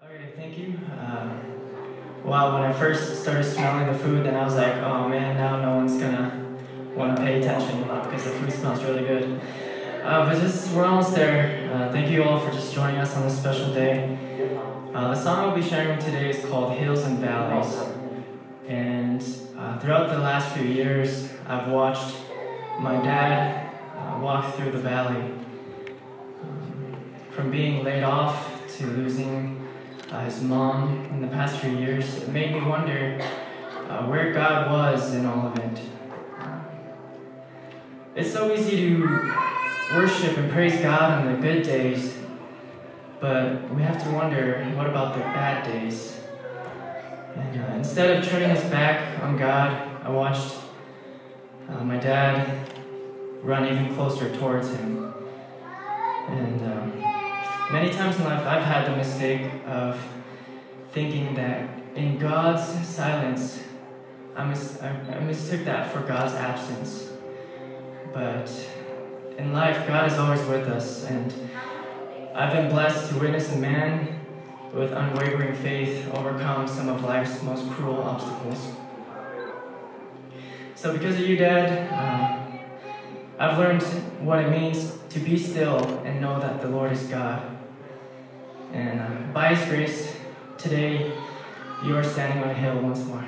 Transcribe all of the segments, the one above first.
Okay, thank you. Wow, when I first started smelling the food, then I was like, oh man, now no one's gonna want to pay attention because the food smells really good. But we're almost there. Thank you all for just joining us on this special day. The song I'll be sharing today is called Hills and Valleys. And throughout the last few years, I've watched my dad walk through the valley. From being laid off to losing his mom in the past few years, it made me wonder where God was in all of it. It's so easy to worship and praise God on the good days, but we have to wonder, what about the bad days? And instead of turning his back on God, I watched my dad run even closer towards him. And many times in life, I've had the mistake of thinking that in God's silence, I mistook that for God's absence. But in life, God is always with us, and I've been blessed to witness a man with unwavering faith overcome some of life's most cruel obstacles. So because of you, Dad, I've learned what it means to be still and know that the Lord is God. And by His grace, today, you are standing on a hill once more.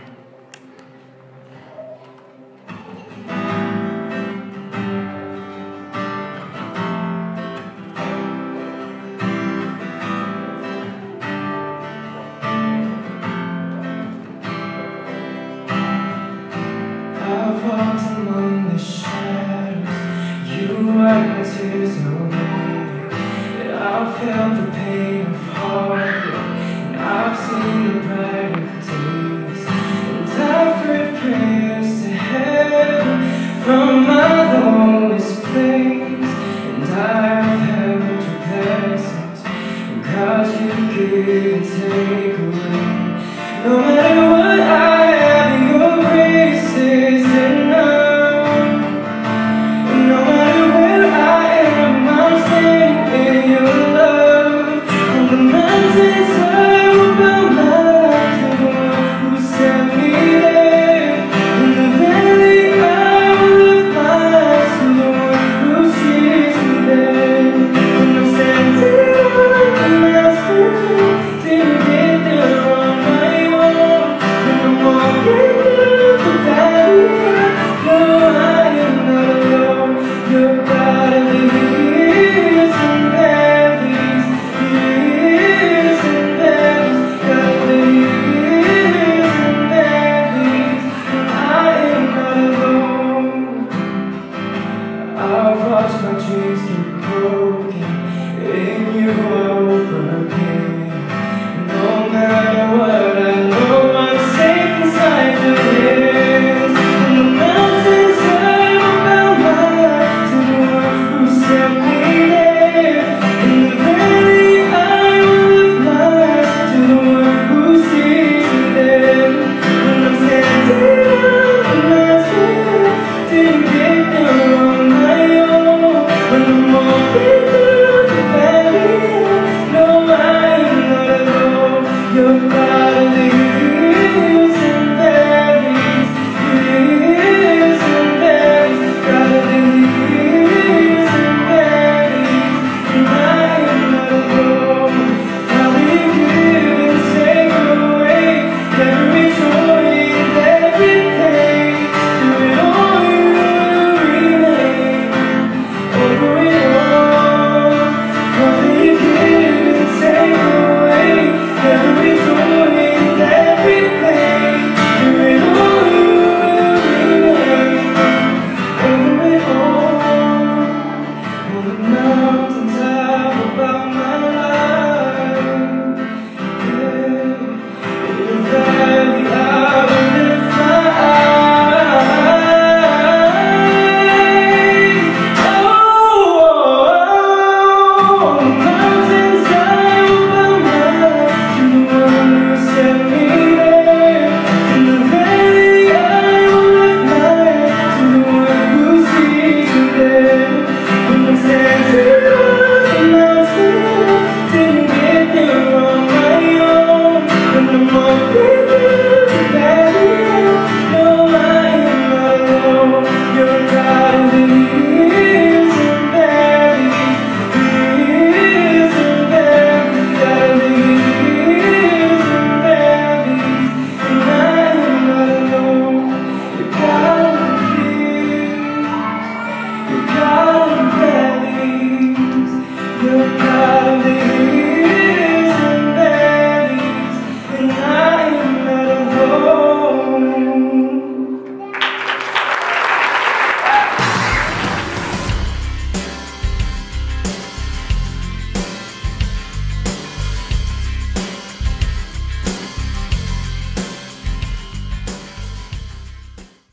I've walked among the shadows, you wipe my tears away. I've felt the pain of heartache, and I've seen the